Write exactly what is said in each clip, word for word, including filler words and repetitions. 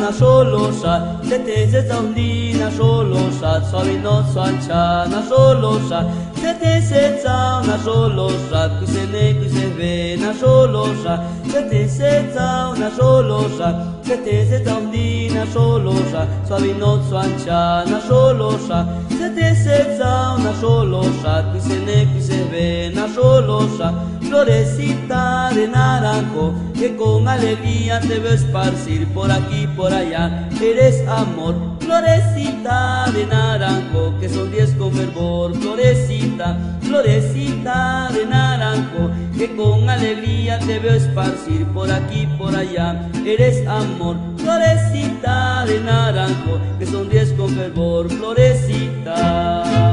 na solosa, se te se zaundi na solosa, suave no suancha na solosa, se te se zau na solosa, qui se ne qui se ve na solosa, se te se zau na solosa, se te se zaundi na solosa, suave no suancha na solosa, se te se zau na solosa, qui se ne qui se ve na solosa, florecita de naranjo que con alegría te veo esparcir por aquí por allá, eres amor, florecita de naranjo que sonríes con fervor, florecita, florecita de naranjo que con alegría te veo esparcir por aquí por allá, eres amor, florecita de naranjo que sonríes con fervor, florecita.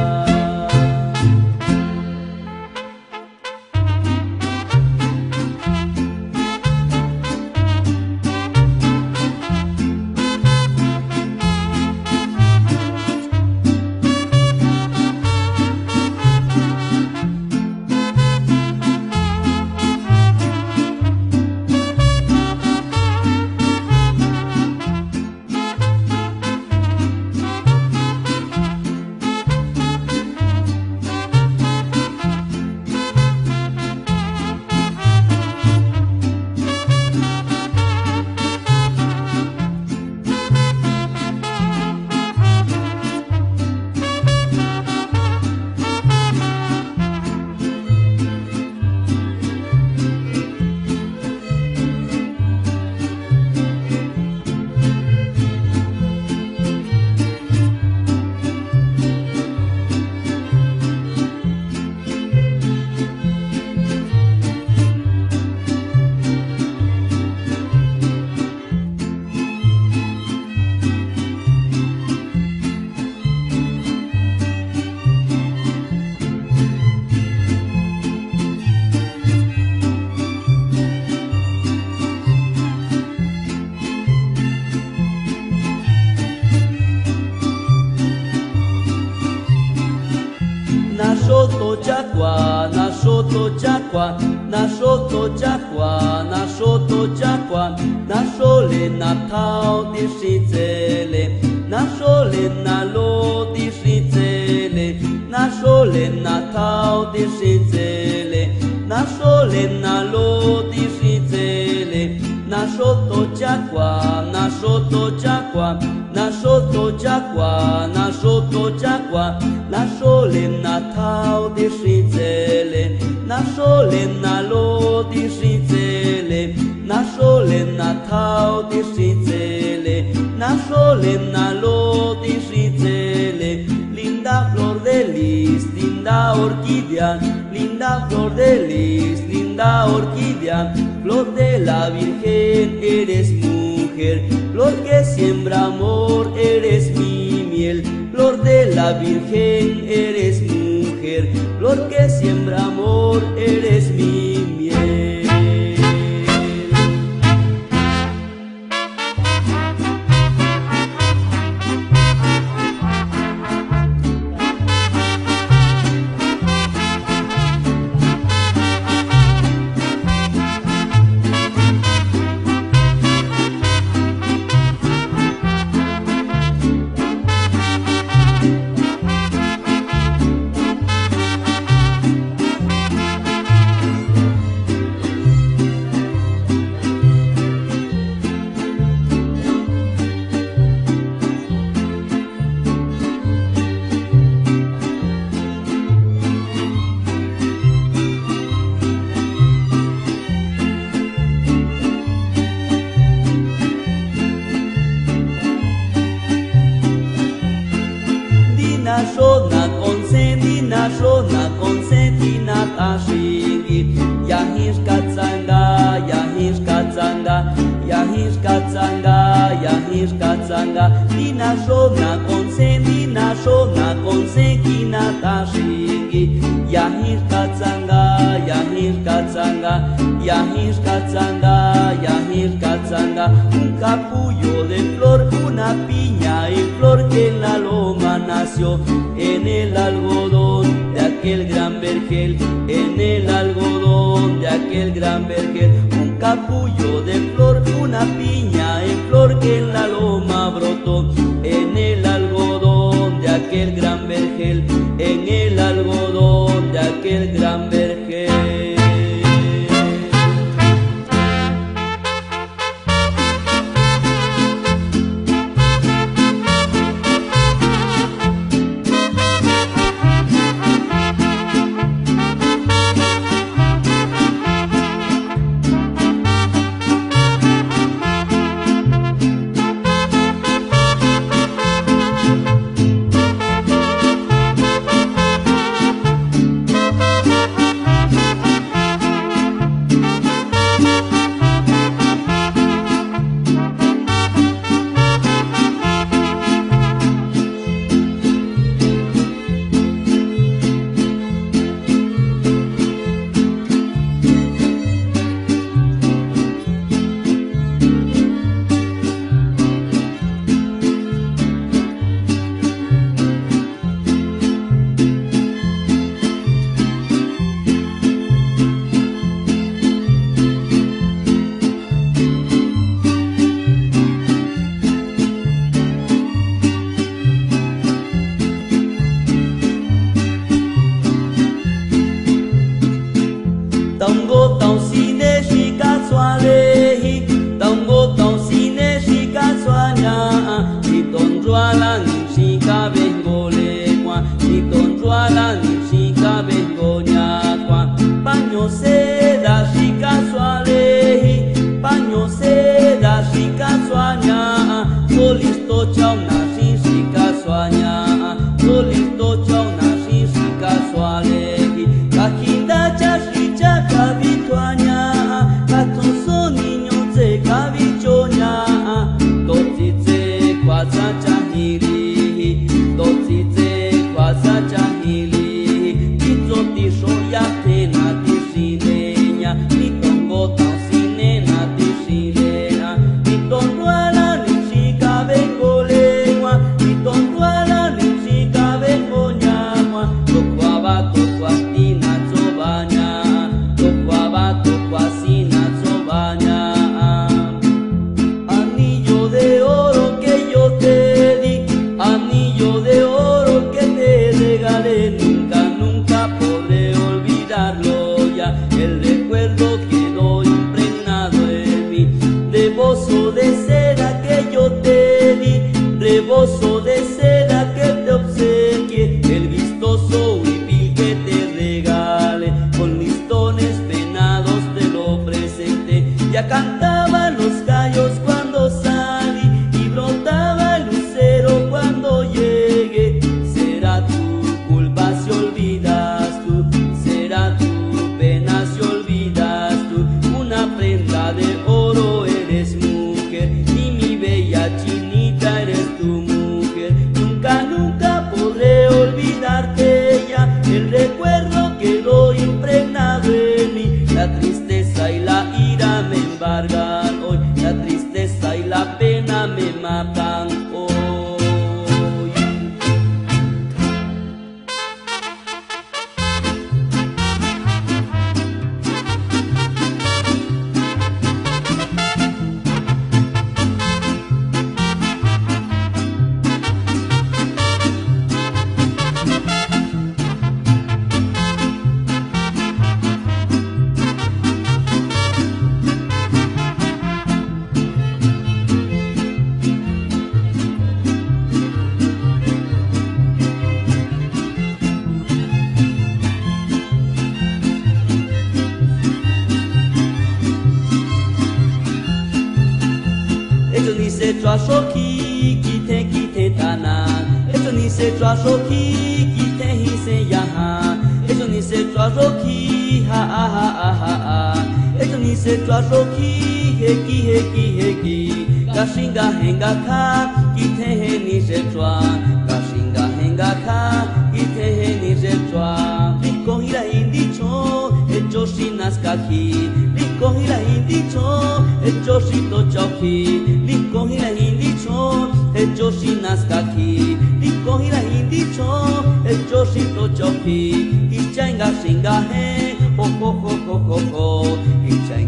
Nasoto chakwa, nasoto chakwa, nasoto chakwa, nasoto chakwa, nasole natao dishitsele, nasole nalo dishitsele, nasole natao dishitsele, nasole nalo dishitsele, nasoto chakwa, nasoto chakwa, nasoto chakwa, nasoto chakwa, nasole natao dishitsele, nasole nalo dishitsele, nasole natao dishitsele, nasole nalo dishitsele, linda flor de lis, linda orquídea, linda flor de lis, linda orquídea, flor de la Virgen eres mujer, flor que siembra amor eres mi miel, flor de la Virgen eres mujer, flor que siembra amor eres mi miel. Shona consenti na shona consenti na tashingi yahish katsanga yahish katsanga yahish katsanga yahish katsanga dina shona consenti na shona consenti na tashingi yahish katsanga yahish katsanga yahish katsanga yahish katsanga un capullo de flor una piña en flor que en la loma nació en el algodón de aquel gran vergel, en el algodón de aquel gran vergel, un capullo de flor, una piña en flor que en la loma brotó, en el algodón de aquel gran vergel, en el algodón de aquel gran vergel. Tango tão sine shika swalehi, tango tão sine shika swanya, ni tonjuala ni shika bengole kwa, ni tonjuala ni shika bengonya kwa. Paño seda shika swalehi, paño seda shika swanya, solisto chau na shika swanya, solisto chau na shika swalehi, kakinda chashi Kavituanya, katonso niño tse kavichonya, totitse kwasa chahiri, totitse kwasa chahiri, titsotisho ya tena tishileña, nitongo tansine na tishilea, nitonduala nishika bengoleña, nitonduala nishika bengoña, tokwaba tokwastina tsobanya. Anillo de oro que yo te di, anillo de oro que te regalé, nunca, nunca podré olvidarlo ya. El recuerdo quedó impregnado en mí, rebozo de seda que yo te di, rebozo de seda que te obsequié, el vistoso huipil que te regalé, con listones penados te lo presenté. Ya cantaban los gallos cuando salí y brotaba el lucero cuando llegué. Será tu culpa si olvidas tú, será tu pena si olvidas tú. Una prenda de oro eres mujer y mi bella chinita eres tu mujer. Nunca, nunca podré olvidarte ya, el recuerdo quedó impregnado en mí. La tristeza y la ira me embargan hoy, la tristeza y la pena me matan hoy. Esto ni se trashoki, kite kite tana. Esto ni se trashoki, kite hise yaha. Esto ni se trashoki, ha ha ha ha ha ha. Esto ni se trashoki, heki heki heki. Kashinga henga ka, kite he ni se tra. Kashinga henga ka, kite he ni se tra. Rico hira indicho, hecho shinas kaki. Rico hira indicho, hecho shito chauki. Rico hira indicho, hecho shinas kaki. Rico hira indicho, hecho shito chauki. Hichenga shinga he, ho ho ho ho ho ho. Hichenga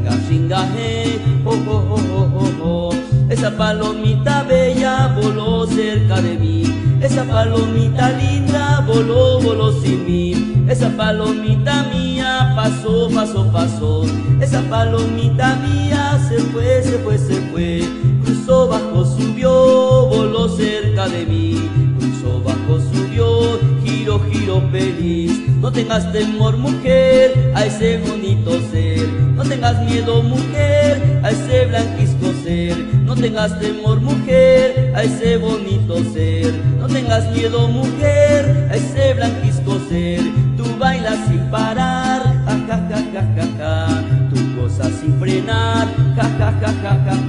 cashingaje, oh, oh, oh, oh, oh, oh. Esa palomita bella voló cerca de mí, esa palomita linda voló, voló sin mí. Esa palomita mía pasó, pasó, pasó. Esa palomita mía se fue, se fue, se fue. Cruzó, bajó, subió, voló cerca de mí. Cruzó, bajó, subió, giro, giro feliz. No tengas temor, mujer, a ese bonito ser. No tengas miedo, mujer, a ese blanquisco ser. No tengas temor, mujer, a ese bonito ser. No tengas miedo, mujer, a ese blanquisco ser. Tú bailas sin parar, ja, ja, ja, ja, ja, ja. Tú gozas sin frenar, ja, ja, ja, ja, ja,